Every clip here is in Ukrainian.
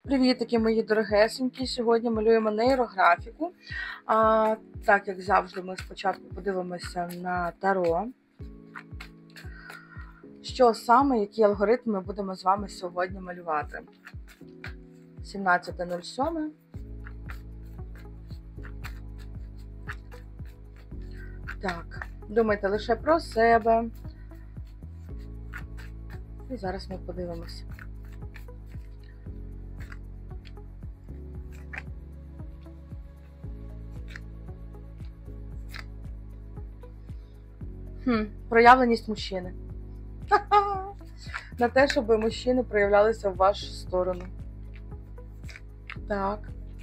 Привітики, мої дорогесенькі! Сьогодні малюємо нейрографіку. Так, як завжди, ми спочатку подивимося на таро. Що саме, які алгоритми ми будемо з вами сьогодні малювати? 17.07. Так, думайте лише про себе. І зараз ми подивимося. Проявленість мужчини. На те, щоб мужчини проявлялися в вашу сторону. Так.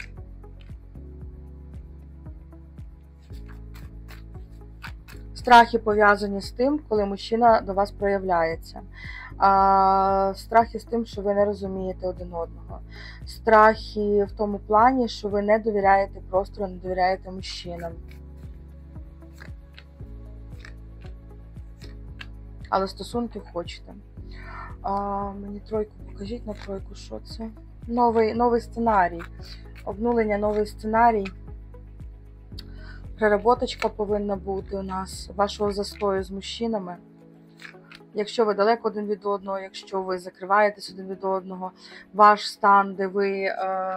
Страхи пов'язані з тим, коли мужчина до вас проявляється. Страхи з тим, що ви не розумієте один одного. Страхи в тому плані, що ви не довіряєте простору, не довіряєте мужчинам. Але стосунків хочете. Мені тройку покажіть на тройку, що це? Новий сценарій. Обнулення, новий сценарій. Переработочка повинна бути у нас вашого застою з мужчинами. Якщо ви далеко один від одного, якщо ви закриваєтесь один від одного, ваш стан, де ви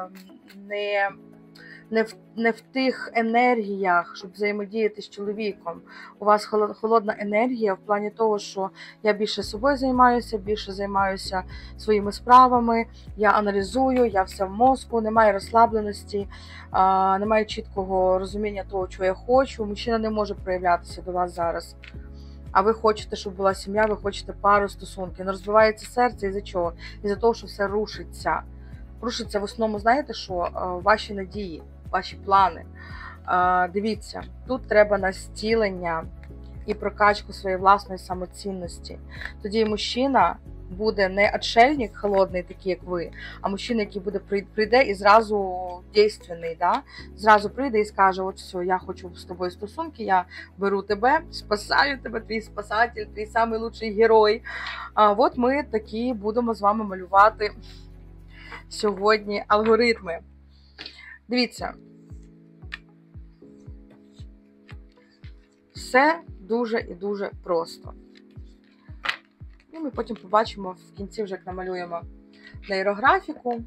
не в тих енергіях, щоб взаємодіяти з чоловіком. У вас холодна енергія в плані того, що я більше собою займаюся, більше займаюся своїми справами, я аналізую, я вся в мозку, немає розслабленості, немає чіткого розуміння того, що я хочу. Мужчина не може проявлятися до вас зараз. А ви хочете, щоб була сім'я, ви хочете пару, стосунки. Не розбивається серце із-за чого? Із-за того, що все рушиться. Рушиться в основному, знаєте що? Ваші надії, ваші плани. Дивіться, тут треба настілення і прокачку своєї власної самоцінності. Тоді мужчина буде не отшельник холодний, такий як ви, а мужчина, який прийде і зразу дійственний, да? Зразу прийде і скаже, от все, я хочу з тобою стосунки, я беру тебе, спасаю тебе, твій спасатель, твій самий лучший герой. От ми такі будемо з вами малювати сьогодні алгоритми. Дивіться. Все дуже і дуже просто. І ми потім побачимо в кінці, вже як намалюємо нейрографіку.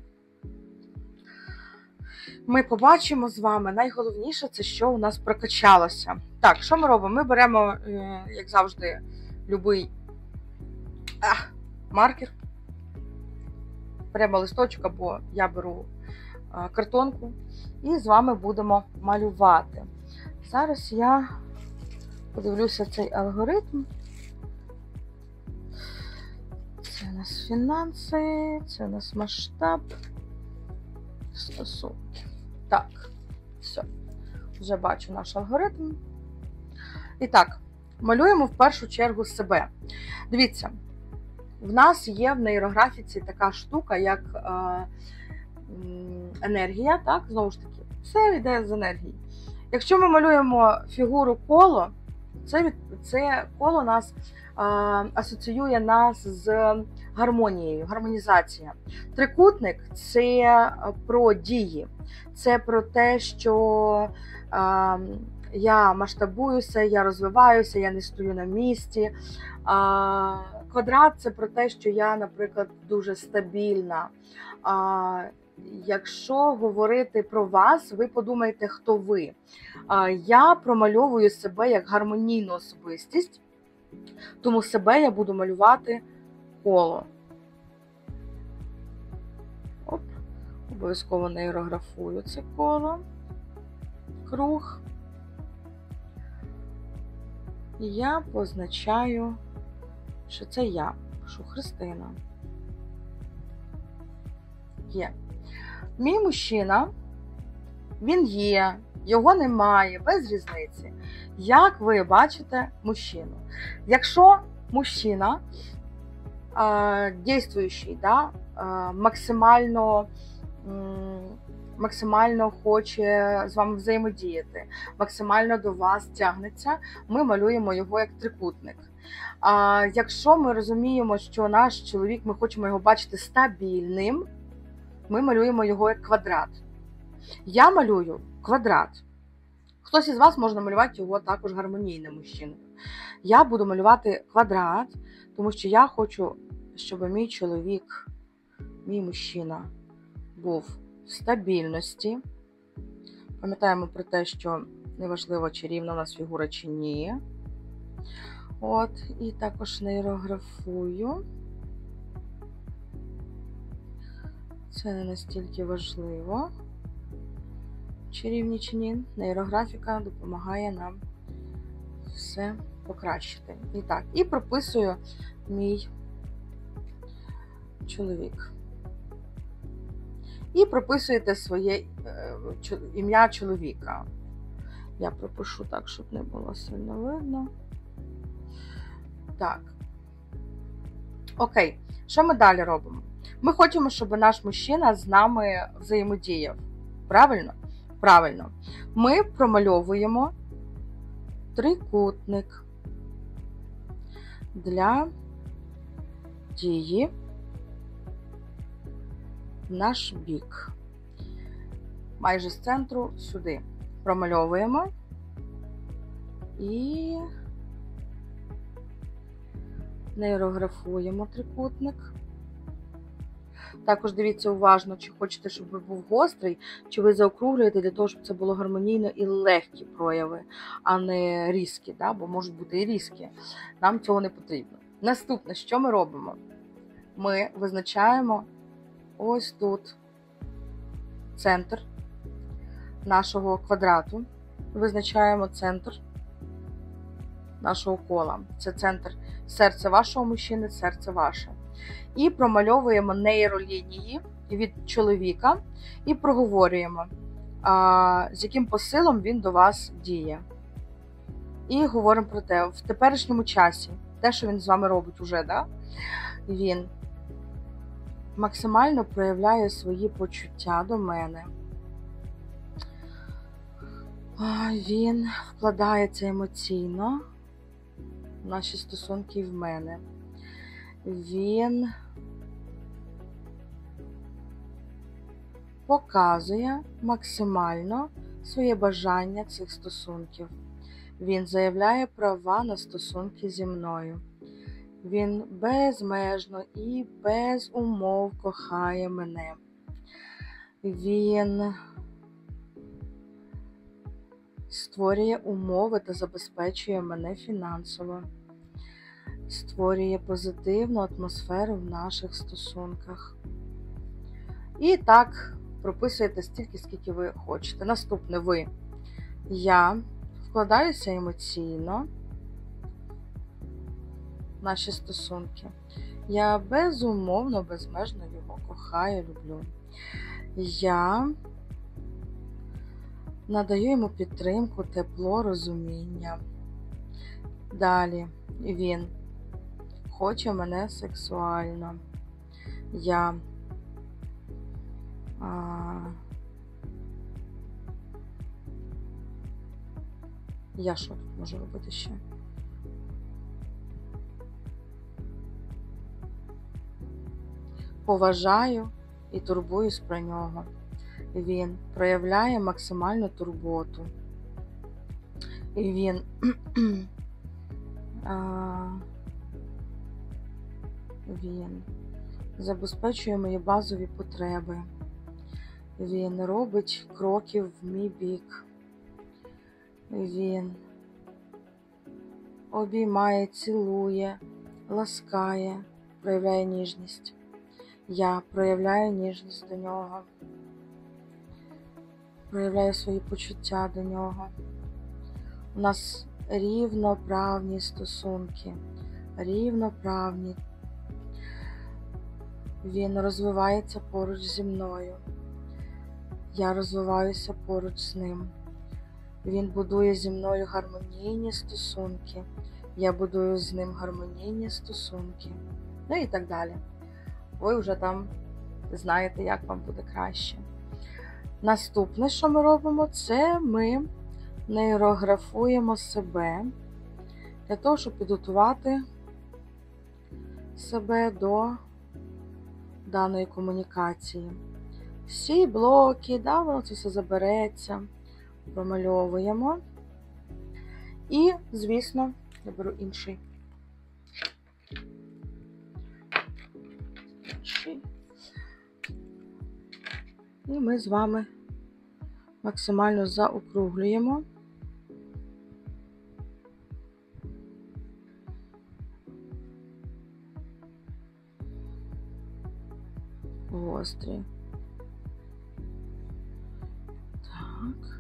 Ми побачимо з вами, найголовніше, це що у нас прокачалося. Так, що ми робимо? Ми беремо, як завжди, любий маркер. Беремо листочок, або я беру картонку. І з вами будемо малювати. Зараз я подивлюся цей алгоритм. Це у нас фінанси, це у нас масштаб, стосунки. Так, все. Вже бачу наш алгоритм. І так, малюємо в першу чергу себе. Дивіться, в нас є в нейрографіці така штука, як енергія, так, знову ж таки, все йде з енергії. Якщо ми малюємо фігуру коло, це коло нас асоціює нас з гармонією, гармонізація. Трикутник – це про дії, це про те, що я масштабуюся, я розвиваюся, я не стою на місці. Квадрат – це про те, що я, наприклад, дуже стабільна. Якщо говорити про вас, ви подумайте, хто ви. Я промальовую себе як гармонійну особистість, тому себе я буду малювати коло. Оп, обов'язково нейрографую це коло, круг. І я позначаю, що це я, пишу Христина. Є. Мій мужчина, він є, його немає, без різниці. Як ви бачите мужчину? Якщо мужчина дійствуючий, да, максимально хоче з вами взаємодіяти, максимально до вас тягнеться, ми малюємо його як трикутник. Якщо ми розуміємо, що наш чоловік, ми хочемо його бачити стабільним, ми малюємо його як квадрат. Я малюю квадрат. Хтось із вас може малювати його також гармонійним мужчиною. Я буду малювати квадрат, тому що я хочу, щоб мій чоловік, мій мужчина був в стабільності. Пам'ятаємо про те, що неважливо, чи рівна у нас фігура, чи ні. От, і також нейрографую. Це не настільки важливо, чи рівні, чи ні. Нейрографіка допомагає нам все покращити. І так, і прописую мій чоловік. І прописуєте своє ім'я чоловіка. Я пропишу так, щоб не було сильно видно. Так. Окей. Що ми далі робимо? Ми хочемо, щоб наш мужчина з нами взаємодіяв. Правильно? Правильно. Ми промальовуємо трикутник для дії в наш бік. Майже з центру сюди. Промальовуємо і нейрографуємо трикутник. Також дивіться уважно, чи хочете, щоб він був гострий, чи ви заокруглюєте для того, щоб це було гармонійно і легкі прояви, а не різкі, да? Бо можуть бути і різкі. Нам цього не потрібно. Наступне, що ми робимо? Ми визначаємо ось тут центр нашого квадрату. Визначаємо центр нашого кола. Це центр серця вашого мужчини, серце ваше. І промальовуємо нейролінії від чоловіка і проговорюємо, з яким посилом він до вас діє. І говоримо про те, в теперішньому часі, те, що він з вами робить уже, да? Він максимально проявляє свої почуття до мене. Він вкладається емоційно в наші стосунки і в мене. Він показує максимально своє бажання цих стосунків. Він заявляє права на стосунки зі мною. Він безмежно і без умов кохає мене. Він створює умови та забезпечує мене фінансово. Створює позитивну атмосферу в наших стосунках. І так прописуєте стільки, скільки ви хочете. Наступне ви. Я вкладаюся емоційно в наші стосунки. Я безумовно, безмежно його кохаю, люблю. Я надаю йому підтримку, тепло, розуміння. Далі він хоче мене сексуально. Я що тут можу робити ще? Поважаю і турбуюсь про нього. Він проявляє максимальну турботу. І він забезпечує мої базові потреби. Він робить кроки в мій бік. Він обіймає, цілує, ласкає, проявляє ніжність. Я проявляю ніжність до нього. Проявляю свої почуття до нього. У нас рівноправні стосунки. Рівноправні. Він розвивається поруч зі мною. Я розвиваюся поруч з ним. Він будує зі мною гармонійні стосунки. Я будую з ним гармонійні стосунки. Ну і так далі. Ви вже там знаєте, як вам буде краще. Наступне, що ми робимо, це ми нейрографуємо себе для того, щоб підготувати себе до даної комунікації. всі блоки, да, воно це все забереться, промальовуємо. І, звісно, я беру інший. І ми з вами максимально заокруглюємо. Гострі. Так.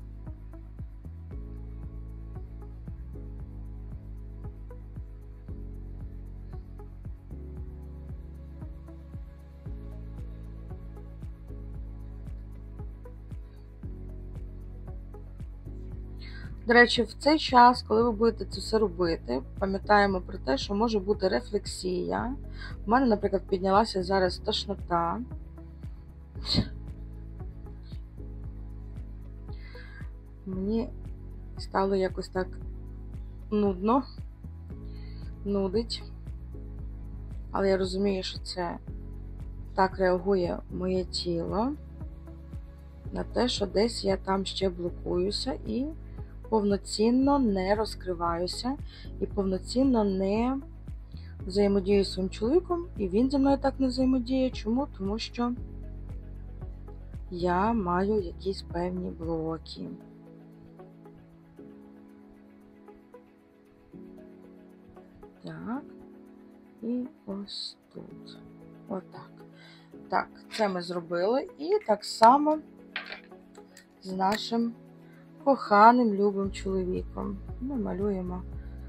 До речі, в цей час, коли ви будете це все робити, пам'ятаємо про те, що може бути рефлексія. У мене, наприклад, піднялася зараз тошнота. Мені стало якось так нудно, нудить. Але я розумію, що це так реагує моє тіло на те, що десь я там ще блокуюся і повноцінно не розкриваюся, і повноцінно не взаємодію зі своїм чоловіком, і він зі мною так не взаємодіє. Чому? Тому що я маю якісь певні блоки. Так. І ось тут. Отак. Так, це ми зробили. І так само з нашим коханим, любим чоловіком. Ми малюємо,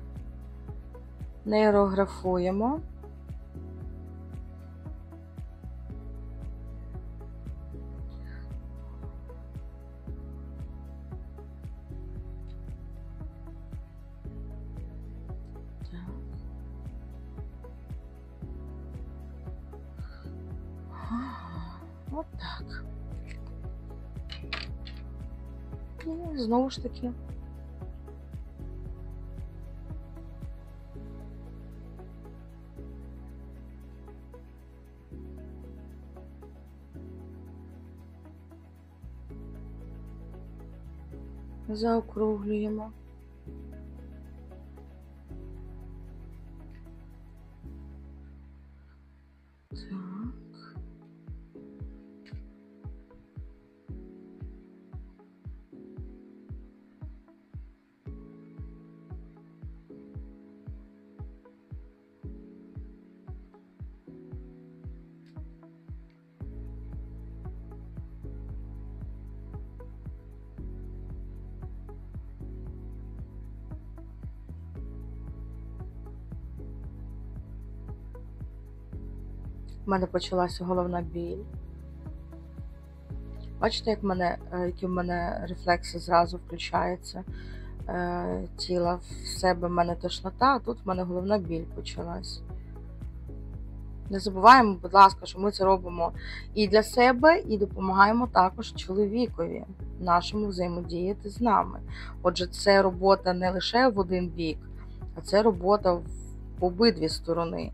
нейрографуємо. От так. І знову ж таки заокруглюємо. Так. У мене почалася головна біль. Бачите, які в мене рефлекси зразу включаються тіла в себе, в мене тошнота, а тут в мене головна біль почалась. Не забуваємо, будь ласка, що ми це робимо і для себе, і допомагаємо також чоловікові нашому взаємодіяти з нами. Отже, це робота не лише в один бік, а це робота в обидві сторони.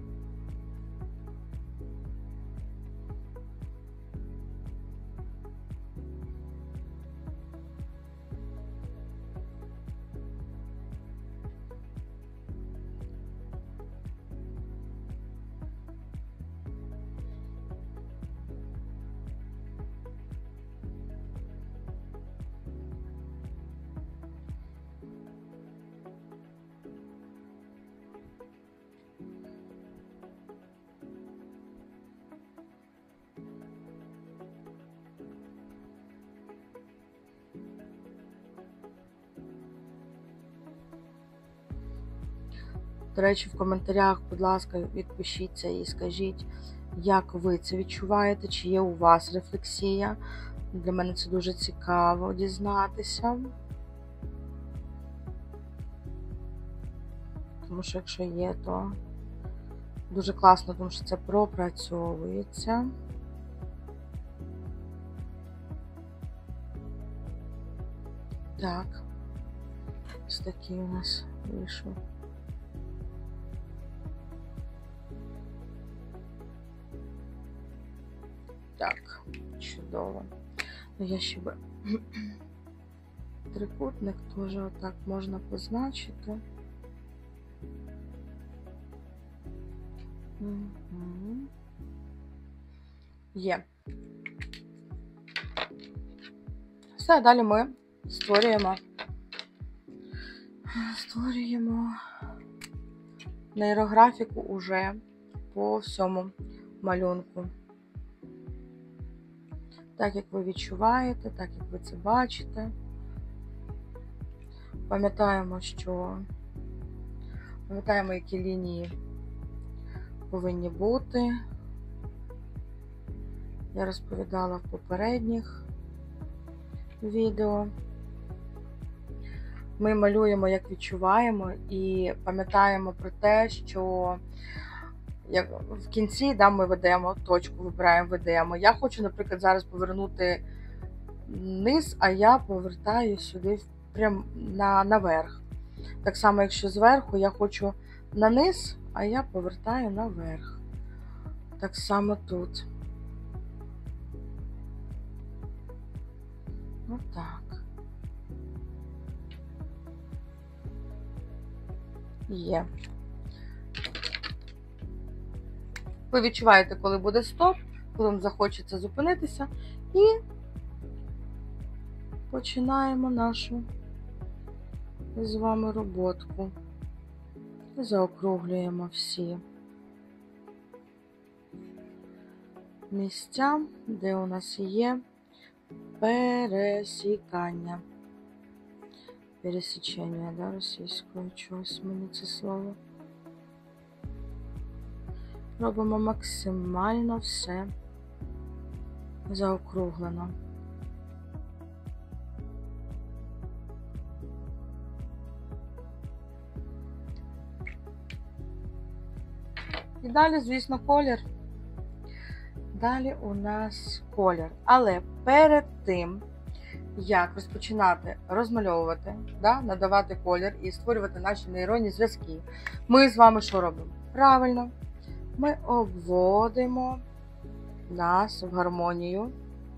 До речі, в коментарях, будь ласка, відпишіться і скажіть, як ви це відчуваєте, чи є у вас рефлексія. Для мене це дуже цікаво дізнатися. Тому що якщо є, то дуже класно, тому що це пропрацьовується. Так, ось такий у нас вийшов. Так. чудово. Ну, я ще би трикутник теж отак можна позначити. Угу. Є. Все, далі ми створюємо нейрографіку уже по всьому малюнку. Так, як ви відчуваєте, так, як ви це бачите. Пам'ятаємо, які лінії повинні бути. Я розповідала в попередніх відео. Ми малюємо, як відчуваємо, і пам'ятаємо про те, що в кінці ми ведемо точку, вибираємо, ведемо. Я хочу, наприклад, зараз повернути низ, а я повертаю сюди прямо наверх. Так само, якщо зверху я хочу на низ, а я повертаю наверх. Так само тут. Отак. Є. Ви відчуваєте, коли буде стоп, коли вам захочеться зупинитися, і починаємо нашу з вами роботку. Заокруглюємо всі місця, де у нас є пересікання. Пересічення, да, російською, чогось мені це слово. Робимо максимально все заокруглено. І далі, звісно, колір. Далі у нас колір. Але перед тим, як розпочинати розмальовувати, надавати колір і створювати наші нейронні зв'язки, ми з вами що робимо? Правильно, ми обводимо нас в гармонію.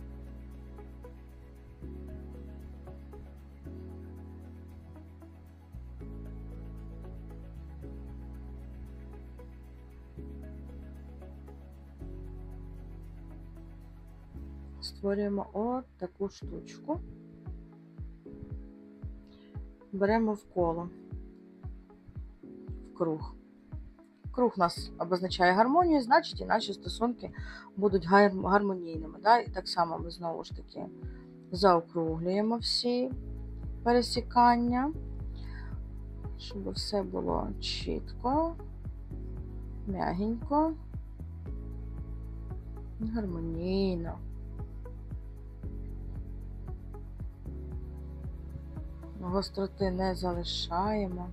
Створюємо от таку штучку. Беремо в коло, в круг. Круг нас обозначає гармонію, значить і наші стосунки будуть гармонійними. Да? І так само ми знову ж таки заокруглюємо всі пересікання, щоб все було чітко, м'ягенько, гармонійно. Гостроти не залишаємо.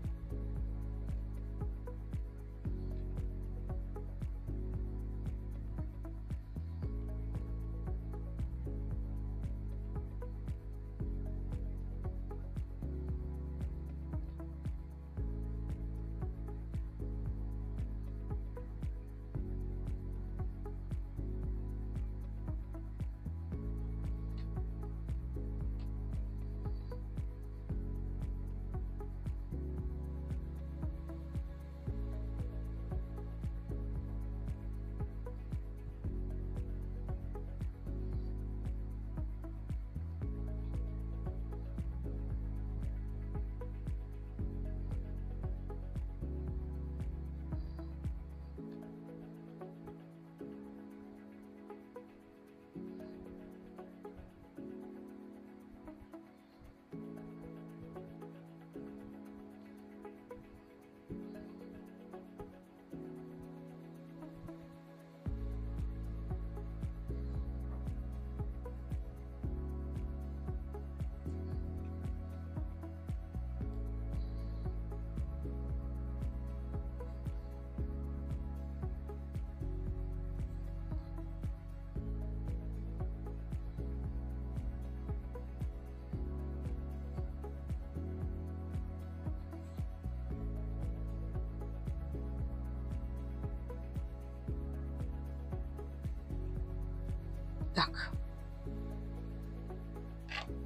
Так.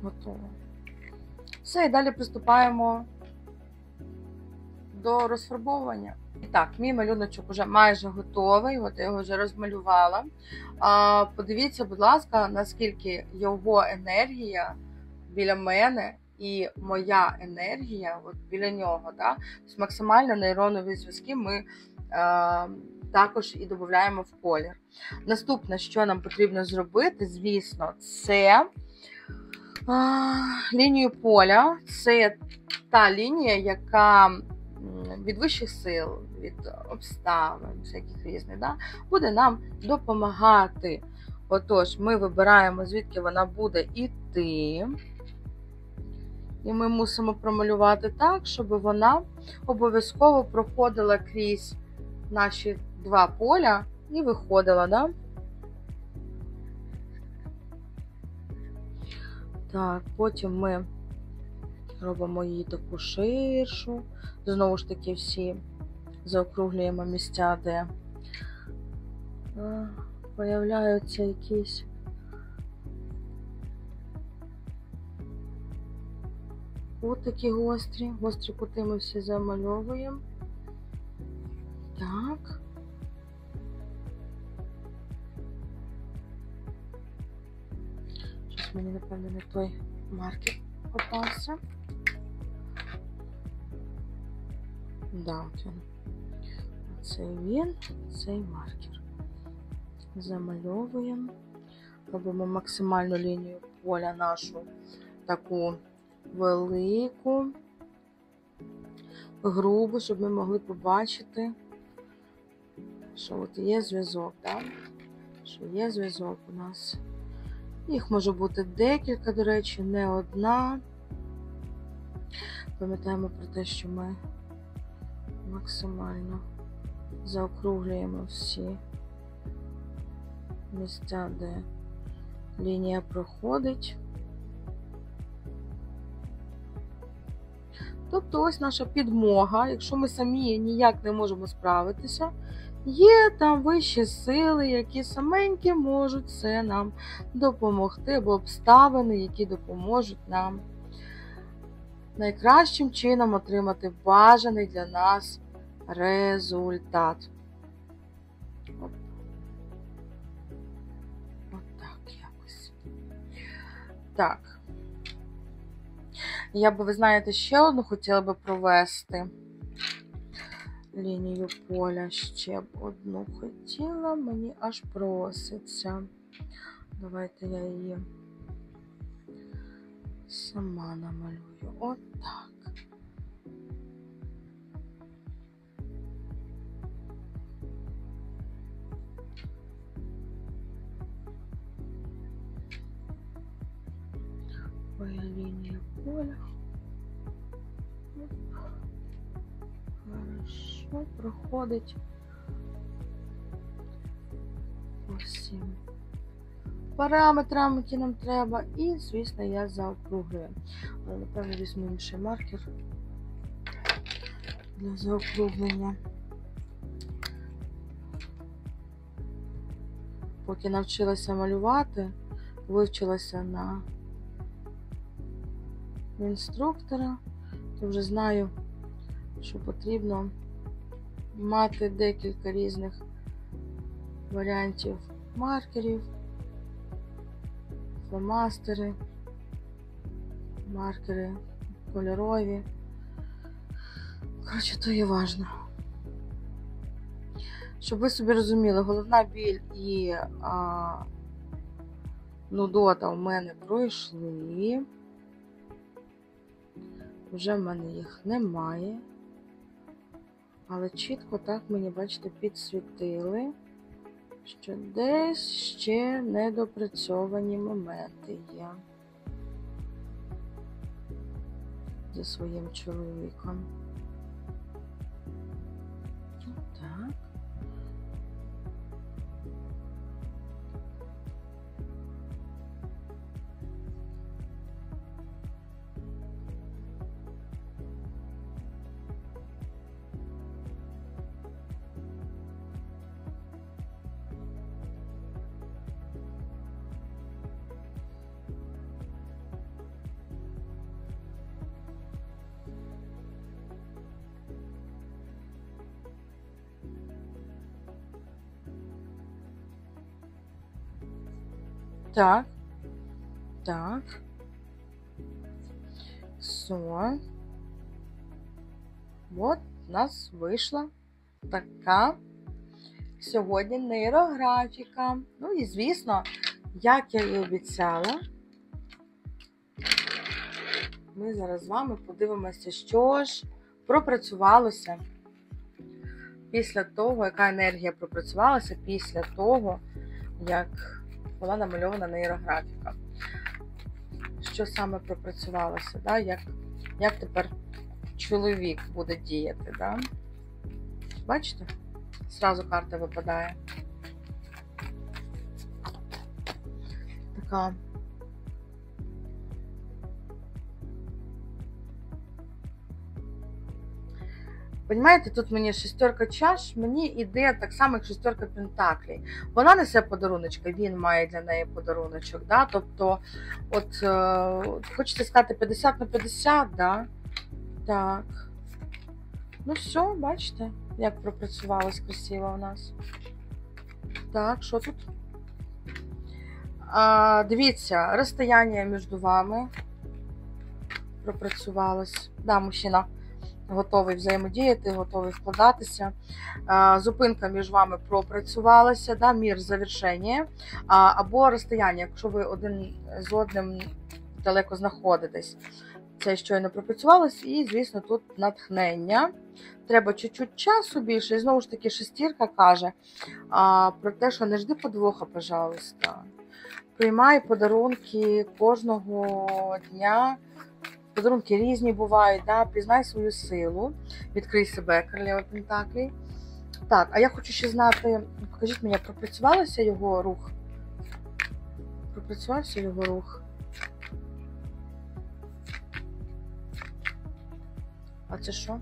Готово. Все, і далі приступаємо до розфарбовування. І так, мій малюночок вже майже готовий, от я його вже розмалювала. Подивіться, будь ласка, наскільки його енергія біля мене і моя енергія от біля нього. Да? Тобто максимально нейронові зв'язки ми також і додаємо в колір. Наступне, що нам потрібно зробити, звісно, це лінію поля. Це та лінія, яка від вищих сил, від обставин, всяких різних, да, буде нам допомагати. Отож, ми вибираємо, звідки вона буде йти. І ми мусимо промалювати так, щоб вона обов'язково проходила крізь наші два поля і виходила, да? Так, потім ми робимо її таку ширшу. Знову ж таки, всі заокруглюємо місця, де появляються якісь кутики гострі. Гострі кути ми всі замальовуємо. Так. Щось мені, напевно, не той маркер попався. Да, от він. Це він, цей маркер. Замальовуємо. Робимо максимальну лінію поля нашу, таку велику, грубу, щоб ми могли побачити, що от є зв'язок, так? Що є зв'язок у нас. Їх може бути декілька, до речі, не одна. Пам'ятаємо про те, що ми максимально заокруглюємо всі місця, де лінія проходить. Тобто ось наша підмога, якщо ми самі ніяк не можемо справитися, є там вищі сили, які саменькі можуть це нам допомогти, або обставини, які допоможуть нам найкращим чином отримати бажаний для нас результат. От так якось. Так. Я би, ви знаєте, ще одну хотіла би провести лінію поля. Ще б одну хотіла, мені аж проситься. Давайте я її сама намалюю. От так. Моя лінія поля. Хорошо, проходить по всім параметрам, які нам треба. І, звісно, я заокруглюю. Але, напевно, візьму інший маркер для заокруглення. Поки навчилася малювати, вивчилася на інструктора, то вже знаю, що потрібно мати декілька різних варіантів маркерів, фломастери, маркери кольорові. Коротше, то є важливо. Щоб ви собі розуміли, головна біль і нудота у мене пройшли. Вже в мене їх немає. Але чітко так мені, бачите, підсвітили, що десь ще недопрацьовані моменти є зі своїм чоловіком. Так. Так, так. Все. От у нас вийшла така сьогодні нейрографіка. Ну і, звісно, як я і обіцяла, ми зараз з вами подивимося, що ж пропрацювалося після того, яка енергія пропрацювалася після того, як була намальована нейрографіка. Що саме пропрацювалося, да? Як тепер чоловік буде діяти, да? Бачите? Зразу карта випадає. Така. Понімаєте, тут мені шестерка чаш, мені іде так само, як шестерка пентаклей. Вона несе подаруночка, він має для неї подаруночок, да? Тобто, от, хочеться сказати 50 на 50, да? Так. Ну все, бачите, як пропрацювалось красиво у нас. Так, що тут? Дивіться, розстояння між вами пропрацювалось. Да, мужчина готовий взаємодіяти, готовий вкладатися. Зупинка між вами пропрацювалася, да, мір завершення. Або розстояння, якщо ви один з одним далеко знаходитесь. Це щойно пропрацювалось, і, звісно, тут натхнення. Треба чуть-чуть часу більше. І знову ж таки, шестірка каже про те, що не жди подвоха, пожалуйста. Приймай подарунки кожного дня. Подарунки різні бувають, да? Пізнай свою силу. Відкрий себе, королева Пентаклі. Так, а я хочу ще знати, покажіть мені, пропрацювався його рух? Пропрацювався його рух? А це що?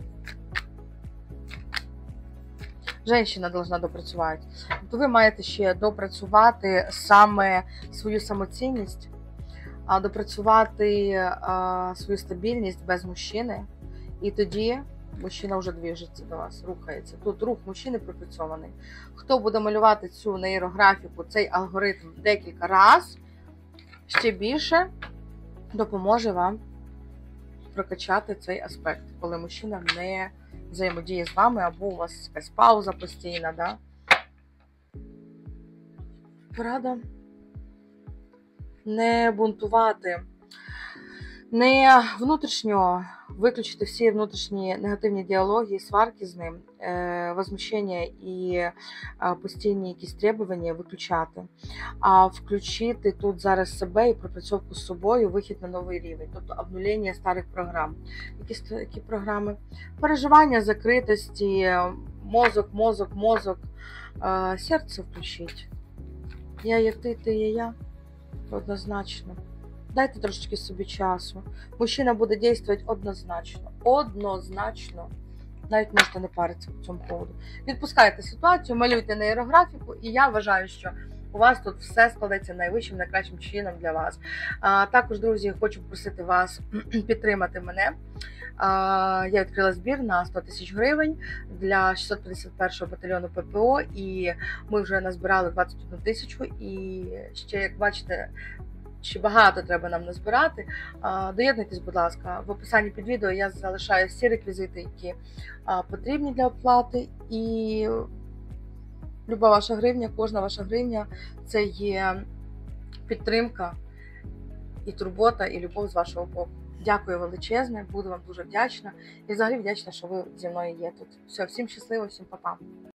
Женщина должна допрацювати. Тобто ви маєте ще допрацювати саме свою самоцінність, допрацювати свою стабільність без мужчини. І тоді мужчина вже движеться до вас, рухається. Тут рух мужчини пропрацьований. Хто буде малювати цю нейрографіку, цей алгоритм декілька разів, ще більше допоможе вам прокачати цей аспект, коли мужчина не взаємодіє з вами, або у вас якась пауза постійна, да? Порада не бунтувати, не внутрішньо виключити всі внутрішні негативні діалоги, сварки з ним, возмущення і постійні якісь требування виключати, а включити тут зараз себе і пропрацьовку з собою, вихід на новий рівень, тобто обнулення старих програм. Які програми? Переживання, закритості, мозок, серце включіть. Я є ти є я. Однозначно. Дайте трошечки собі часу. Мужчина буде діяти однозначно. Однозначно. Навіть можете не паритися по цьому поводу. Відпускайте ситуацію, малюйте нейрографіку, і я вважаю, що у вас тут все складеться найвищим, найкращим чином для вас. Також, друзі, хочу попросити вас підтримати мене. Я відкрила збір на 100 тисяч гривень для 651-го батальйону ППО, і ми вже назбирали 21 тисячу, і ще, як бачите, ще багато треба нам назбирати. Доєднуйтесь, будь ласка. В описанні під відео я залишаю всі реквізити, які потрібні для оплати, і люба ваша гривня, кожна ваша гривня – це є підтримка і турбота, і любов з вашого боку. Дякую величезне, буду вам дуже вдячна. І взагалі вдячна, що ви зі мною є тут. Все, всім щасливо, всім па-па.